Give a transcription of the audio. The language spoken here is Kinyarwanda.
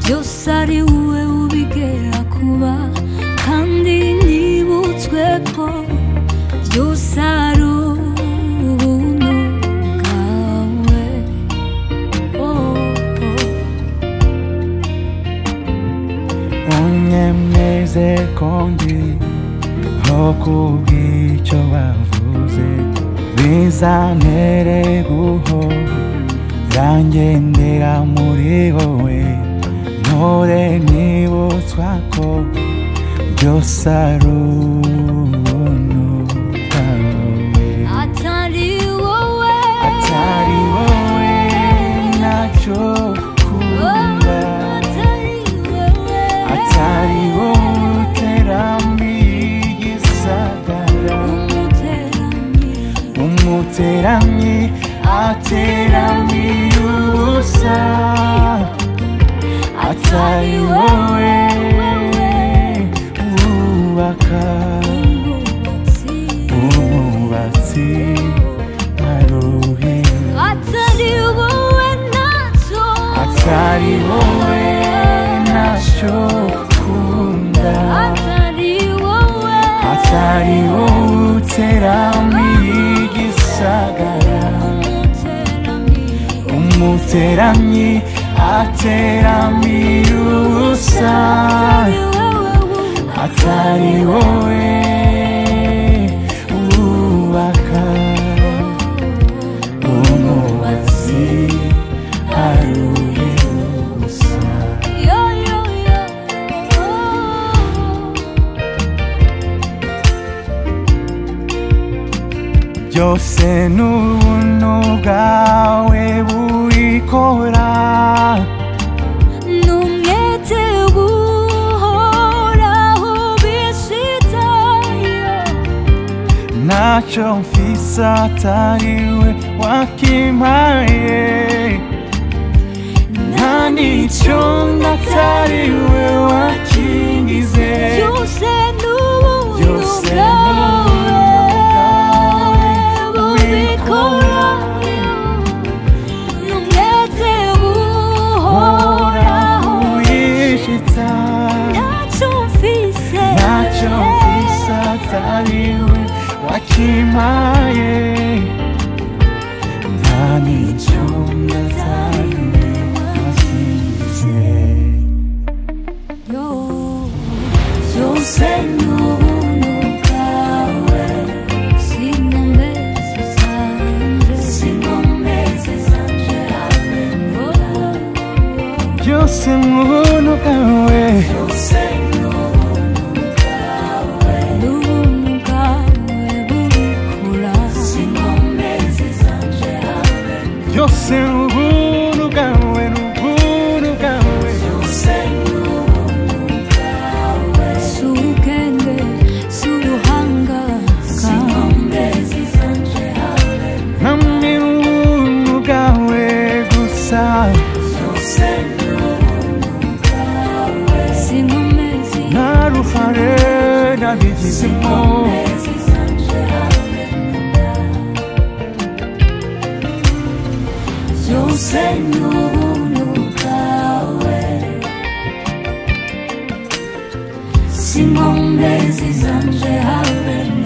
byose ari wowe ubigera kuba kandi nibutswe ko byose ari ubuntu bwawe. unyemeze kondi ho kubw'icyo bavuze bizantere guhora ngendera muri wowe mpore nibutswa ko byose ari ubuntu bwawe. atari wowe ntacyo ukunda, atari wowe uteramiye igisagara, umuteramyi ateramiye ubusa, atari wowe wubaka umwubatsi aruhira, atari wowe ntacyo ukunda, atari wowe uteramiye igisagara, umuteramyi ateramiye ubusa, atari wowe wubaka umwubatsi aruhira ubusa. byose n'ubuntu bwawe bubikora, n'umwete buhoraho bishitaye, ntacyo mfise atariwe wakimpaye, nta n'icyo natariwe wakingize, byose n'ubuntu bwawe n'umwete buhoraho wishitsa, ntacyo mfise atariwe wakimpaye, nta n'icyo natariwe wakingize. byose n'ubuntu bwawe, sinkomezi zanje byose mu buntu bwawe, n'ubuntu bwawe bubikora, byose mu buntu bwawe, n'ubuntu bwawe, si ubwenge si ubuhanga namwe ubuntu bwawe gusa, sinkomezi nta ruhare nabigizemo, byose n'ubuntu bwawe, sinkomezi zanje habe